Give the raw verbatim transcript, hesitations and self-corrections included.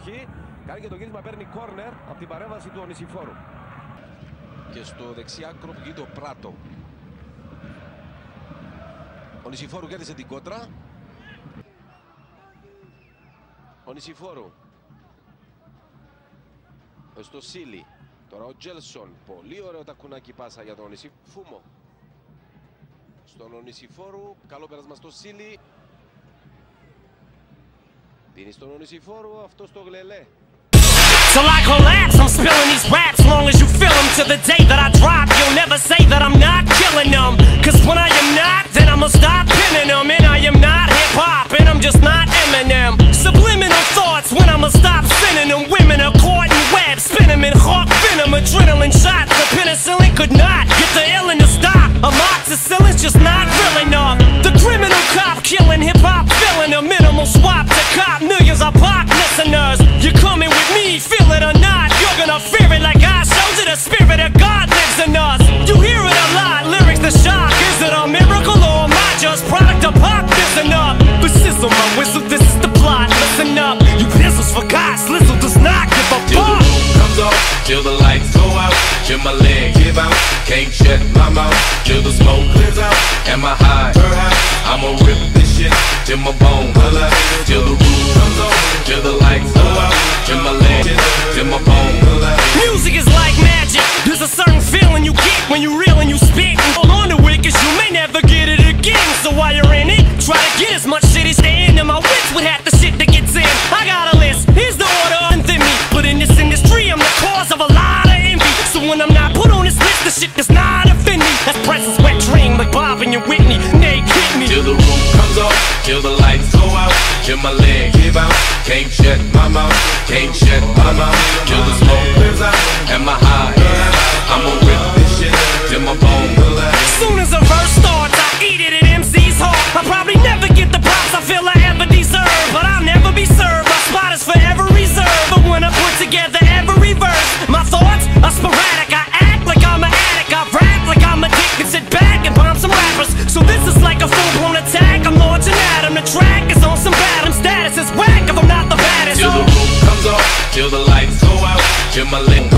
περιοχή. Κάνει και το γύρισμα, παίρνει κόρνερ από την παρέμβαση του Ονησιφόρου. Και στο δεξιάκρο που γίνεται ο Πράτο. Ο Ονησιφόρου κέρδισε την κότρα. Ονησιφόρου. Στο Σίλι. Τώρα ο Τζέλσον. Πολύ ωραίο τακουνάκι πάσα για τον Ονησιφόρου. Στον Ονησιφόρου. Καλό πέρασμα στο Σίλι. Δίνει στον Ονησιφόρου. Αυτό στο Γλελέ. Till I collapse, I'm spilling these raps long as you feel them. To the day that I drop, you'll never say that I'm not killing them. Cause when I am not, then I'ma stop pinning them. And I am not hip-hop, and I'm just not Eminem. Subliminal thoughts when I'ma stop sending them. Women are caught in webs, spin them in hawk venom. Adrenaline shots, the penicillin could not get the illin to stop. Amoxicillin's just not real enough. The criminal cop killing hip-hop, filling a minimal swap to cop millions of pop listeners. You're coming with me, feel it or not, you're gonna fear it like I showed you. The spirit of God lives in us. You hear it a lot, lyrics the shock. Is it a miracle or am I just product of pop? Listen up, but sizzle my whistle, this is the plot. Listen up, you pistols for God, Slizzle does not give a fuck. Till the roof comes off, till the lights go out, till my leg give out, can't shut my mouth, till the smoke clears out, and my high, her high, I'ma rip this shit, till my bone holla, till the roof comes off, till the lights go out, till my leg, till my bone holla. Music is like magic, there's a certain feeling you get when you reel and you spit. And hold on to it cause you may never get it again. So while you're in it, try to get as much shit as the end of my wits with half the shit that gets in. I got a list, here's the order within me. But in this industry I'm the cause of a lot of envy. So when I'm not put on this list, the shit does not offend me. That's Preston's wet dream like Bob and your Whitney. Nate hit me. Till the roof comes off, till the lights go out, till my leg give out, can't shut my mouth, can't shut my mouth, till the smoke clears out, and my high, I'ma rip this shit, till my bone holla. As soon as a verse starts, I eat it at M C's heart. I probably never get the props I feel I ever deserve, but I'll never be served. My spot is forever reserved. But when I put together every verse, my thoughts are sporadic. I act like I'm an addict, I rap like I'm addicted. Sit back and bomb some rappers. So this is like a full-blown attack. I'm launching at 'em. The track is on some bottom status. It's whack if I'm not the baddest. Till the roof comes off, till the lights go out, till my leg